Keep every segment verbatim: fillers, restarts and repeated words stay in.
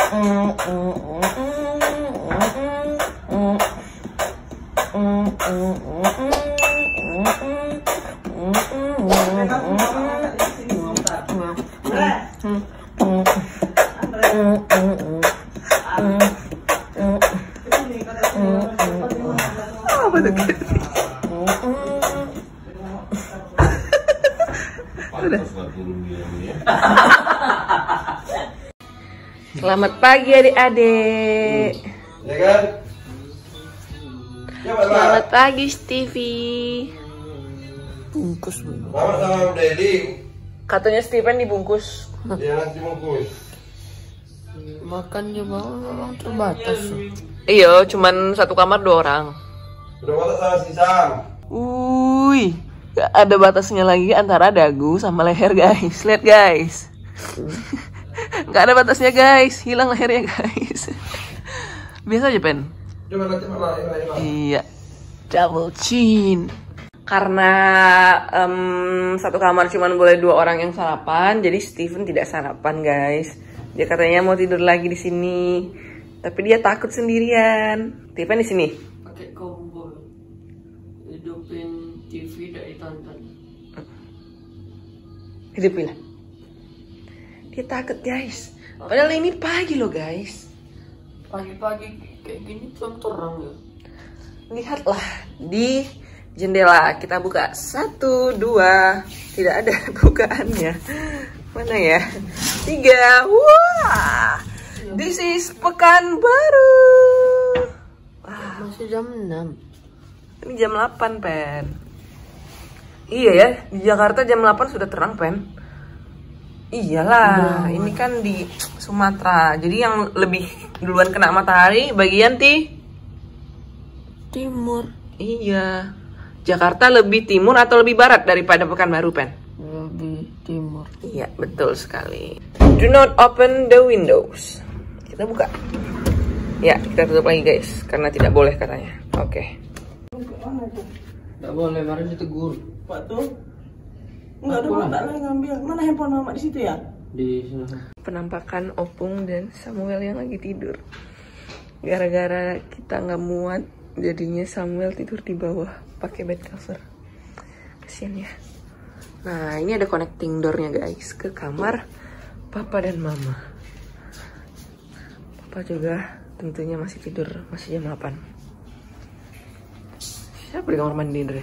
Apa tuh? Selamat pagi adik-adik. Ya kan? Selamat pagi Stevie. Bungkus dulu. Selamat sama Dedi. Katanya Steven dibungkus. Dia nanti bungkus. Makannya bang memang terbatas. Iya, cuman satu kamar dua orang. Udah masak sama si Sam. Wih, gak ada batasnya lagi antara dagu sama leher guys. Lihat guys. Gak ada batasnya guys, hilang lehernya guys. Biasa aja pen. Coba nanti malah, Iya, double chin. Karena um, satu kamar cuma boleh dua orang yang sarapan, jadi Steven tidak sarapan guys. Dia katanya mau tidur lagi di sini, tapi dia takut sendirian. Steven di sini. Pakai kompor, hidupin T V dari tonton. Hidupin lah. Dia takut guys. Padahal ini pagi loh guys. Pagi-pagi kayak gini belum terang ya. Lihatlah di jendela, kita buka satu dua, tidak ada bukaannya. Mana ya? Tiga. Wah, this is Pekanbaru. Wah, Masih jam enam. ini jam delapan pen. Iya ya, di Jakarta jam delapan sudah terang pen. Iyalah, ini kan di Sumatera. Jadi yang lebih duluan kena matahari bagian ti Timur. Iya. Jakarta lebih timur atau lebih barat daripada Pekanbaru, Pen? Lebih timur. Iya, betul sekali. Do not open the windows. Kita buka. Ya, kita tutup lagi guys, karena tidak boleh katanya. Oke. Tidak boleh, kemarin ditegur. Pak tuh nggak ada tak lagi ngambil. Mana handphone mama di situ ya? Di sana. Penampakan Opung dan Samuel yang lagi tidur. Gara-gara kita nggak muat, jadinya Samuel tidur di bawah pakai bed cover. Kasian ya. Nah, ini ada connecting doornya guys ke kamar papa dan mama. Papa juga tentunya masih tidur, masih jam delapan. Siapa di kamar mandi Dre?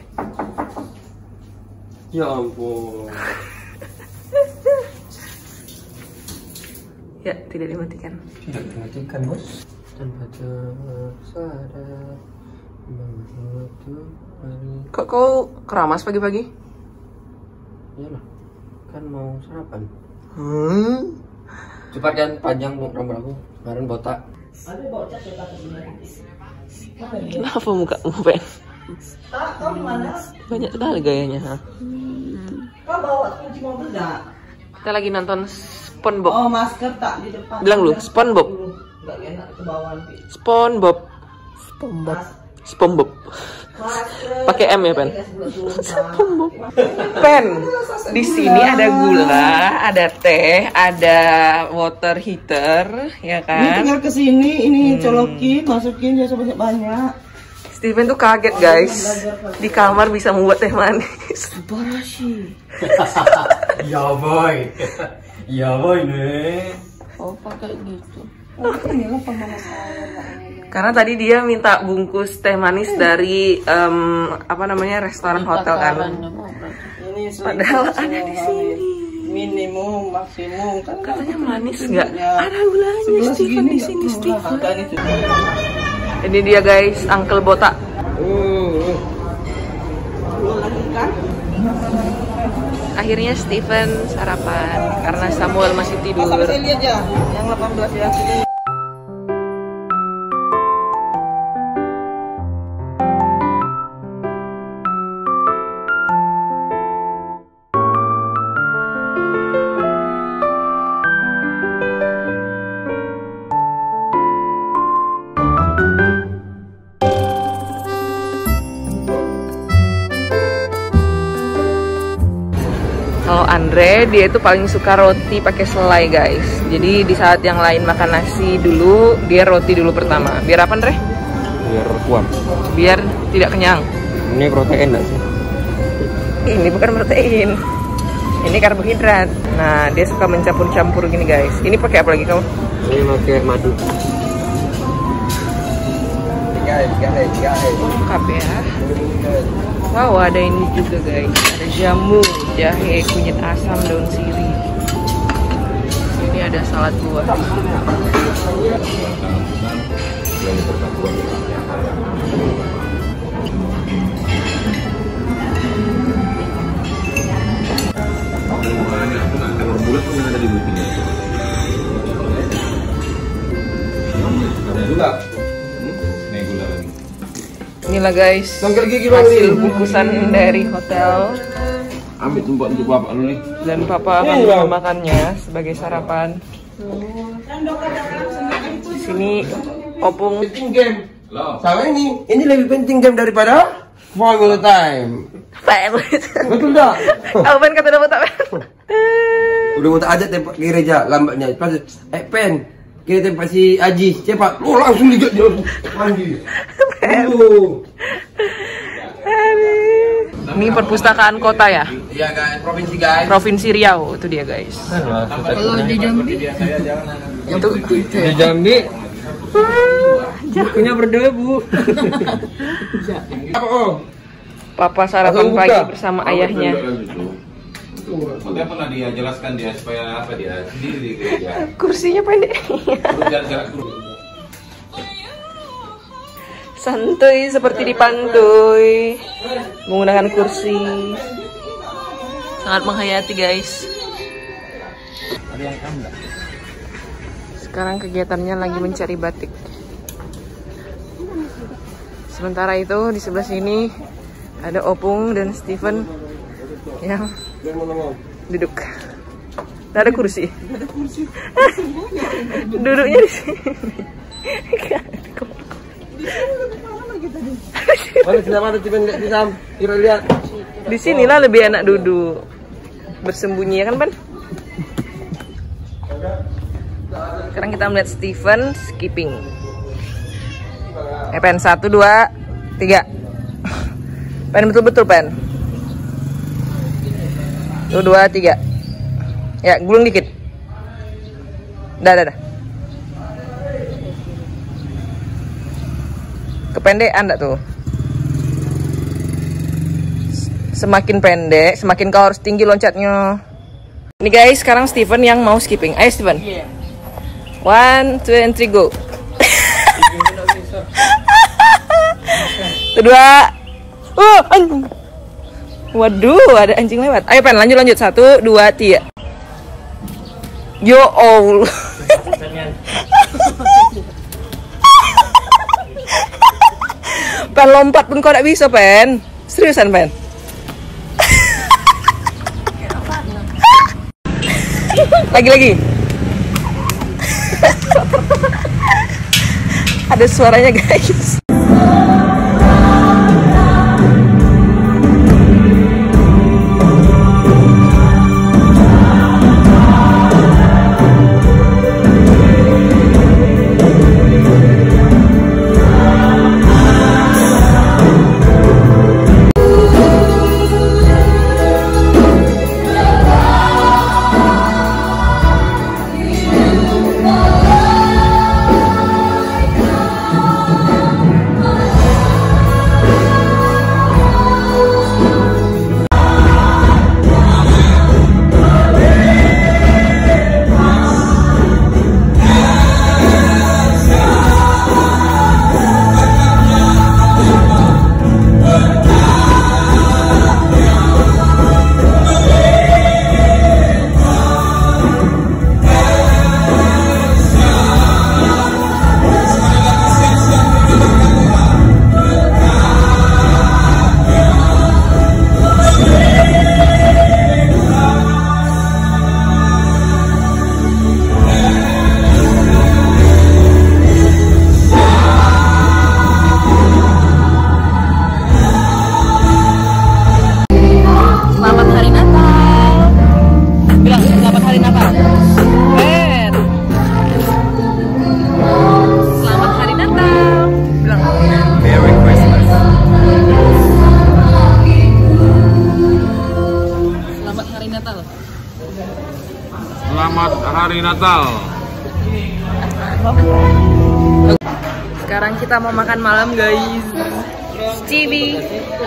Ya ampun. Ya, tidak dimatikan. Tidak dimatikan bos. Dan baca sadar hari. Kok kau keramas pagi-pagi? Iyalah, kan mau sarapan. Hmm? Cepat kan panjang rambut aku. Kemarin botak. Ada bawa cat ya sebenarnya. Kenapa mukamu pen? Tak tahu di mana? Banyak sekali gayanya. Ha? Kau bawa kunci mobil nggak? Kita lagi nonton SpongeBob. Oh, masker tak di depan. Bilang lu, SpongeBob. Nggak enak ke bawah nanti. SpongeBob. Tombak. SpongeBob. Masker. Pakai M ya, Pen? SpongeBob. Pen. Di sini ada gula, ada teh, ada water heater, ya Ini kan? tinggal ke sini, ini colokin, masukin ya banyak. Steven tuh kaget guys. Di kamar bisa membuat teh manis. Barashi. Ya boy. Ya boy nih. Oh, pakai gitu. Oh, inilah pemanas air. Karena tadi dia minta bungkus teh manis dari em, apa namanya restoran hotel kan. Ini Padahal ada di sini. Minimum, maksimum kan Katanya manis nggak? Ada gulanya Steven di sini Steven. Ini dia guys, Uncle Botak. Akhirnya Steven sarapan karena Samuel masih tidur. Saya lihat ya, yang delapan belas ya. Kalau Andre Bre, dia itu paling suka roti pakai selai guys. Jadi di saat yang lain makan nasi dulu, dia roti dulu pertama. Biar apa Andre? Biar kuat. Biar tidak kenyang. Ini protein nggak sih? Ini bukan protein, ini karbohidrat. Nah, dia suka mencampur-campur gini guys. Ini pakai apa lagi kamu? Ini pakai madu. Lengkap ya. Wow, ada ini juga guys. Ada jamu, jahe, kunyit asam, daun sirih. Ini ada salad buah. Bulat pun ada di bukunya. Ada gula. Nih gula lagi. Inilah guys, Tongkel gigi hasil bungkusan dari hotel. Ambil tumpuk untuk bapak lu nih. Dan papa akan memakannya sebagai sarapan. Di sini opung. Penting game. Sama ini, ini lebih penting game daripada Formula Time. Betul tak? Apa Ben kata dapat apa? Udah mau tak ajak tempat gereja lambatnya. Pas eh pen, kita tempat si Aji cepat. Oh langsung lihat dia mandi. Oh. Ini perpustakaan kota ya? Iya guys, provinsi guys. Provinsi Riau itu dia guys. Kalau di Jambi, Itu Di Jambi bukunya berdebu. Apa oh? Papa sarapan pagi bersama ayahnya. Makanya pernah dia jelaskan dia supaya apa dia sendiri di gereja. Kursinya pendek. Jarak-jarak dulu. Santuy seperti di pantai, menggunakan kursi. Sangat menghayati guys. Sekarang kegiatannya lagi mencari batik. Sementara itu di sebelah sini ada Opung dan Steven yang duduk. Tidak ada kursi. Duduknya di sini. Mana sudah ada tipe lihat di sam, kira lihat. Di sinilah lebih enak duduk, bersembunyi ya kan Pan? Sekarang kita melihat Steven skipping. Eh Pen, satu dua tiga. Pen betul-betul Pen. Satu dua tiga. Ya gulung dikit. Dah dah dah. Kependekan enggak tuh? Semakin pendek, semakin kau harus tinggi loncatnya. Ini guys, sekarang Steven yang mau skipping. Ayo Steven. One, two, and three, go. Kedua. Oh, anjing. Waduh, ada anjing lewat. Ayo Pen, lanjut lanjut. Satu, dua, tiga. Yo Allah. Pen lompat pun kau tidak bisa Pen. Seriusan Pen. Lagi-lagi. Ada suaranya guys. Natal. Sekarang kita mau makan malam guys. Stevie.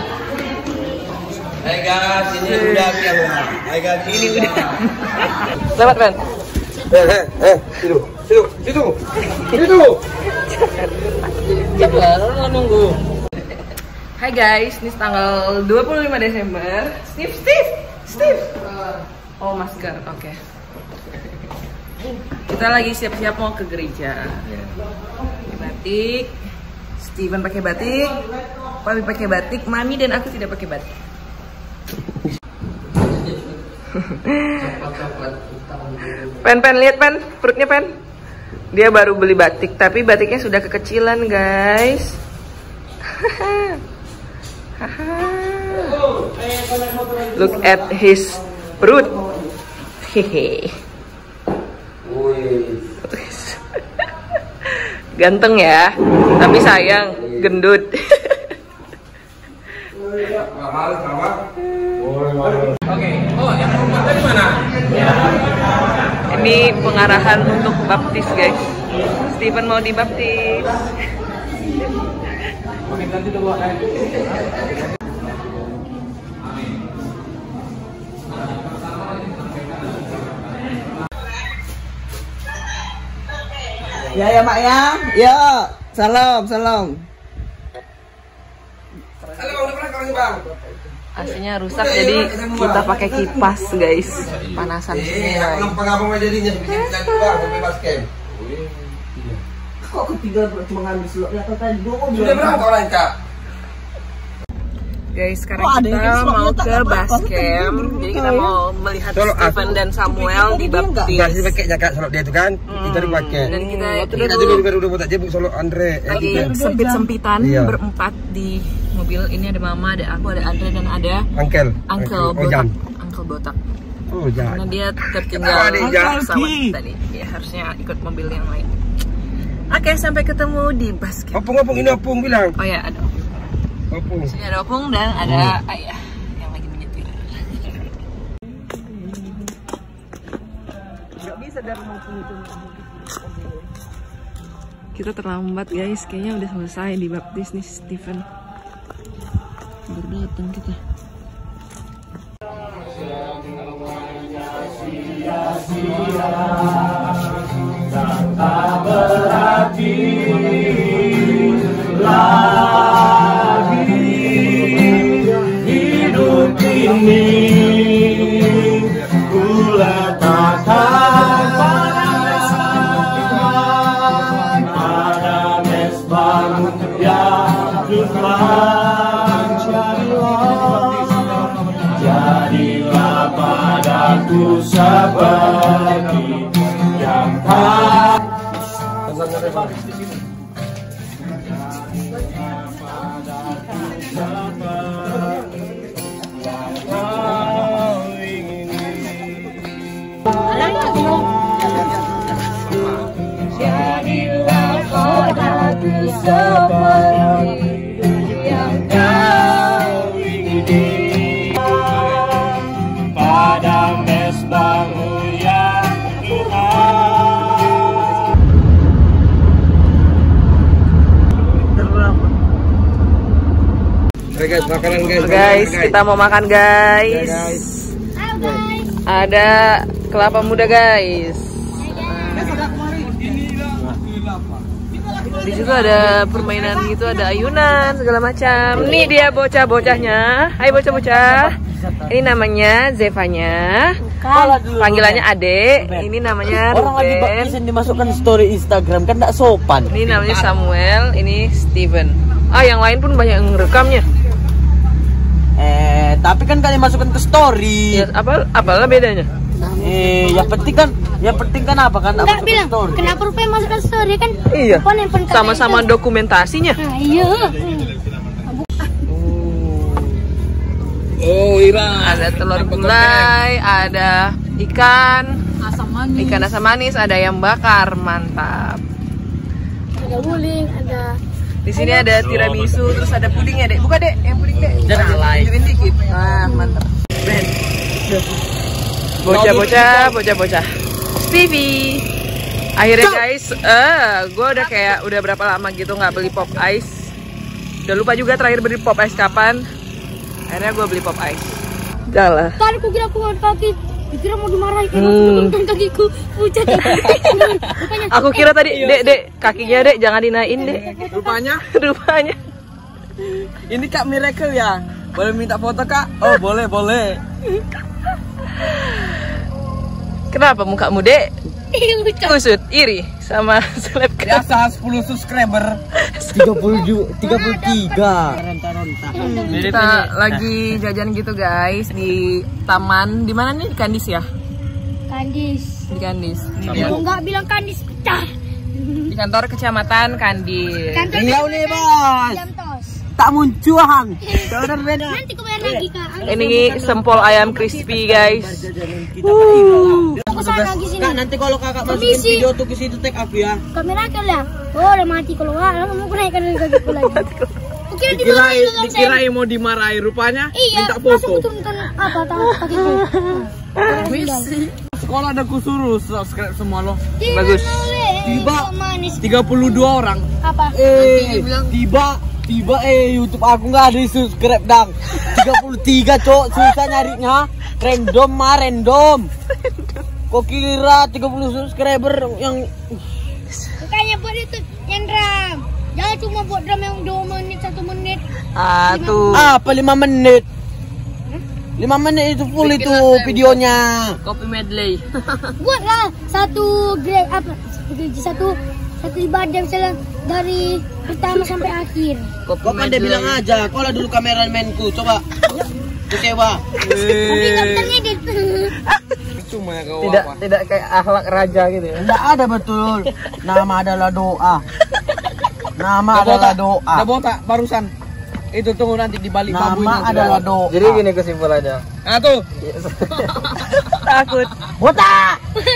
Hai guys, ini udah yang Hai guys, ini udah. Selamat Ben. Eh, eh, eh, situ, situ, situ, situ. Coba nunggu. Hai guys, ini tanggal dua puluh lima Desember. Steve, Steve, Steve. Oh masker, oke. Okay. Kita lagi siap-siap mau ke gereja. Batik, Steven pakai batik, Papi pakai batik, Mami dan aku tidak pakai batik. Pen, pen, lihat pen, perutnya pen. Dia baru beli batik, tapi batiknya sudah kekecilan guys. Look at his perut. Hehe. Ganteng ya, tapi sayang gendut. Oke, oh yang mau dari mana? Ini pengarahan untuk baptis guys. Steven mau dibaptis. Ya ya mak ya, ya salam salam. Halo, udah pernah kalau bang? A C-nya rusak jadi kita pakai kipas guys. Panasan Eh, semua. aku pengabung jadinya bikin bang sampai basket. Kok ketiga cuma ngambil slotnya atau tadi dua mobil? Sudah berapa orang kak? Guys, sekarang Oh, ada yang kita slotnya mau tak ke apa-apa, basecamp. tapi Jadi dia kita ya. mau melihat Tolong, Steven aku- dan Samuel dibaptis. Enggak sih pakai jaket salok dia itu kan? Kita dipakai. Dan kita Kita dulu juga udah buat jebuk salok Andre. Eh, lagi kita. sempit-sempitan Iya. berempat di mobil. Ini ada Mama, ada aku, ada Andre dan ada Angkel. Uncle Oh, Jan. Botak. Uncle Botak. Oh, Jan. Karena dia tertinggal Kenapa nih, Jan? pesawat tadi. Dia harusnya ikut mobil yang lain. Oke, sampai ketemu di basket. Opung-opung ini opung bilang. Oh ya, ada Opung. Sini ada Opung dan ada Ayah yang lagi menyetir. Kita terlambat guys, kayaknya udah selesai dibaptis nih Steven. Baru datang kita. Jadilah padaku seperti yang tak jadilah padaku seperti yang kau ingini pada mesbahmu yang Tuhan. Oke guys, makanan guys. Guys, makanan, kita mau makan guys. Ya, guys. Ada kelapa muda guys. Di situ ada permainan gitu, ada ayunan segala macam. Nih dia bocah-bocahnya. Hai bocah-bocah. Ini namanya Zevanya. Panggilannya Ade. Ini namanya Orang lagi Ruben. baptisan dimasukkan story Instagram kan tidak sopan. Ini namanya Samuel. Ini Steven. Ah, yang lain pun banyak yang ngerekamnya. Eh, tapi kan kalian masukkan ke story. Ya, apa apalah bedanya? Eh, yang penting kan, yang penting kan apa kan? Enggak bilang, kenapa rupanya masukkan story kan? Iya. Handphone, handphone kalian Sama-sama itu. dokumentasinya. Nah, iya. Oh, Ira. Ada telur gulai, ada ikan, Asam manis. ikan asam manis, ada ayam bakar, mantap. Ada guling, ada Di sini ada tiramisu, terus ada pudingnya, Dek. Buka, Dek, yang puding, Dek. Tunjukin dikit. Nah, mantap. Ben. Bocah-bocah, bocah-bocah. T V. Akhirnya guys, eh, gue udah kayak udah berapa lama gitu nggak beli pop ice. Udah lupa juga terakhir beli pop ice kapan. Akhirnya gue beli pop ice. Jalan. Tadi aku kira aku mau kaki, dikira mau dimarahin karena Hmm. aku kakiku pucat. Aku kira tadi, dek, dek, kakinya dek, jangan dinaikin dek. Rupanya Rupanya. ini Kak Miracle ya. Boleh minta foto Kak? Oh boleh boleh. Kenapa mukamu dek? Pucat. Kusut, iri sama selebgram. Biasa sepuluh subscriber. tiga puluh tiga puluh tiga. Kita lagi jajan gitu guys di taman. Di mana nih? Di Kandis ya? Kandis. Di Kandis. Ini dia. Aku nggak bilang kandis pecah. Di kantor kecamatan Kandis. Kantor Iya nih bos. jam tos. Tak muncuan. Saudara beda. Nanti aku bayar lagi kak. Ini sempol ayam crispy guys. Aku sana lagi sini. Kak nanti kalau kakak masukin Permisi. video tuh ke situ tag aku ya. Kamera kan lah. Oh udah mati kalau nggak, lalu mau naikkan dari kakiku lagi. Oke Dikirain, dimarahin dengan saya. dikirain mau dimarahin rupanya. Iya. Minta Langsung foto. turunkan apa tangan kakiku. Sekolah ada kusuruh subscribe semua loh. Bagus. Tiba. Manis. tiga puluh dua orang. Apa? Eh tiba tiba eh YouTube aku nggak ada di subscribe dang. tiga puluh tiga cok susah nyarinya. Random mah random. Kok kira tiga puluh subscriber yang Makanya buat itu yang drum. Jangan cuma buat drum yang dua menit, satu menit. Ah tuh. apa lima menit? lima menit itu full itu videonya. Kopi medley. Buatlah satu grade apa? Satu satu ibadah misalnya dari pertama sampai akhir. Kopi Kok pandai bilang aja, kau lah dulu kameramenku, coba. Kecewa. Tapi nggak bisa ngedit. Cuma ya kau Tidak apa? tidak kayak akhlak raja gitu ya. Enggak ada betul. Nama adalah doa. Nama Dah adalah botak, doa. dah botak barusan. Itu tunggu nanti di balik babunya. Nama adalah doa. Jadi gini kesimpulannya. Ah tuh. Takut. botak.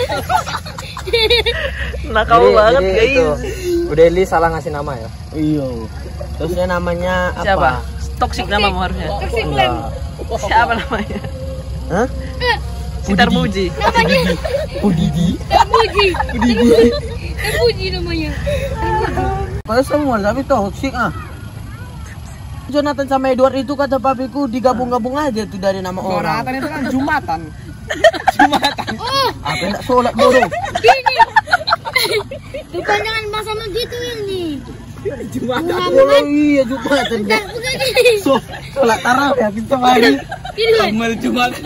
Nakal banget guys. Udah Eli salah ngasih nama ya? Iya. Terusnya namanya apa? Siapa? Toxic namamu harusnya. Toxic Plan. Siapa namanya? Hah? Sitar Muji. Namanya Udidi. Terpuji. Terpuji. Terpuji namanya. Kalau semua tapi toxic ah. Jonathan sama Edward itu kata papiku digabung-gabung aja tuh dari nama orang. Jonathan itu kan Jumatan. Jumatan. Oh, Apa enggak sholat bodoh? gini. Bukan jangan sama gitu ini. Jumatan. Oh iya Jumatan. Bukan, bukan gini. So, sholat tarawih ya kita lagi. Gini kan. Amal Jumatan.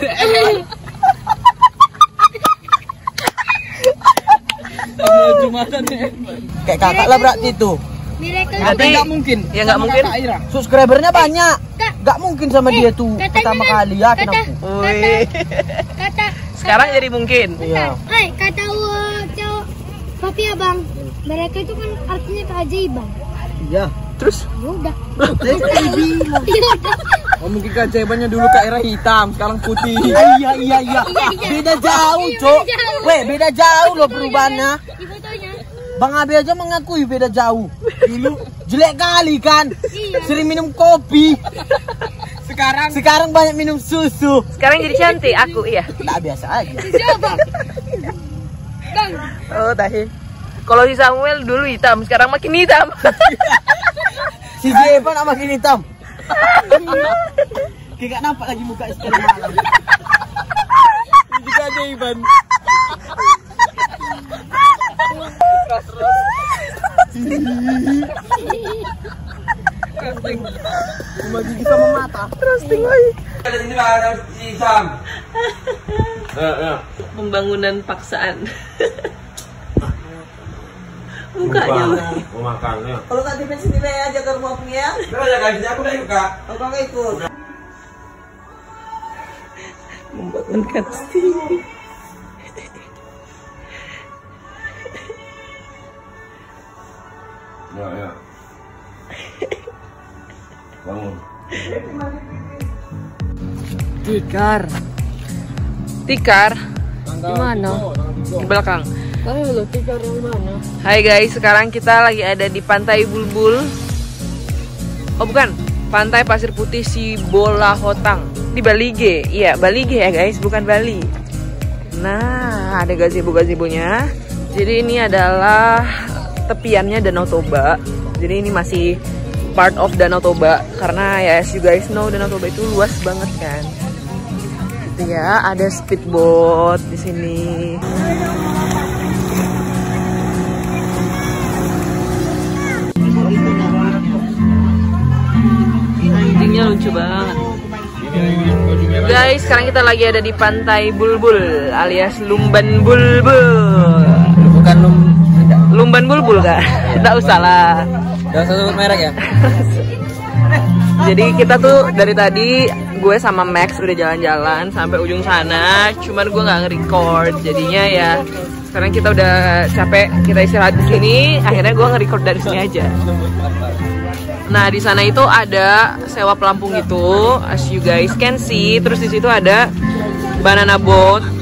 Amal Jumatan. Kayak kakak lah berarti itu. Miracle. Tapi nggak mungkin. Ya nggak Sama mungkin. Kakak Ira. Subscribernya banyak. Kak. Gak mungkin sama dia tuh Katanya pertama kan, kali yakin kata, aku. kata, kata, Sekarang jadi mungkin. Iya. Hai, kata uh, cowok papi abang, mereka itu kan artinya keajaiban. Iya. Terus Ya udah. Saya kan bilang. Ya udah. Oh mungkin keajaibannya dulu Kak Ira hitam, sekarang putih. Iya iya iya. Beda jauh, Iya, Cok. beda jauh. Weh, beda jauh loh perubahannya. Di fotonya. Bang Abi aja mengakui beda jauh. Dulu jelek kali kan. Iya. Sering minum kopi. Sekarang Sekarang banyak minum susu. sekarang jadi cantik aku iya. Tak biasa aja. Siapa? Bang. Oh tahi. Kalau si Samuel dulu hitam, sekarang makin hitam. Si Jevan sama makin hitam. Kayak gak nampak lagi muka sekarang malam. ini keajaiban. Cuma gigi sama mata. Roasting lagi. Ada sini lah ada si Sam. Ya, ya. Pembangunan paksaan. Mukanya. Mau makan ya. Kalau tak di sini aja ke rumah punya. Terus ya guys, aku udah yuk Kak. Kalau nggak ikut. Membangunkan sendiri. Ya, ya. Bangun. Tikar. Tikar. Di mana? Di belakang. Ayo, tikar di mana? Hai guys, sekarang kita lagi ada di Pantai Bulbul. Oh bukan, Pantai Pasir Putih Sibolahotang di Bali G. Iya, Bali G ya guys, bukan Bali. Nah, ada gazebo-gazebonya. Jadi ini adalah tepiannya Danau Toba. Jadi ini masih part of Danau Toba karena ya as you guys know Danau Toba itu luas banget kan. Gitu ya, ada speedboat di sini. Anjingnya lucu banget. Guys, sekarang kita lagi ada di Pantai Bulbul alias Lumban Bulbul. Bukan lum Lumban Bulbul kak? Tidak usah lah. Gak usah sebut merek ya. Jadi kita tuh dari tadi gue sama Max udah jalan-jalan sampai ujung sana, cuman gue nggak nge-record. Jadinya ya sekarang kita udah capek, kita istirahat di sini. Akhirnya gue nge-record dari sini aja. Nah di sana itu ada sewa pelampung gitu, as you guys can see. Terus di situ ada banana boat.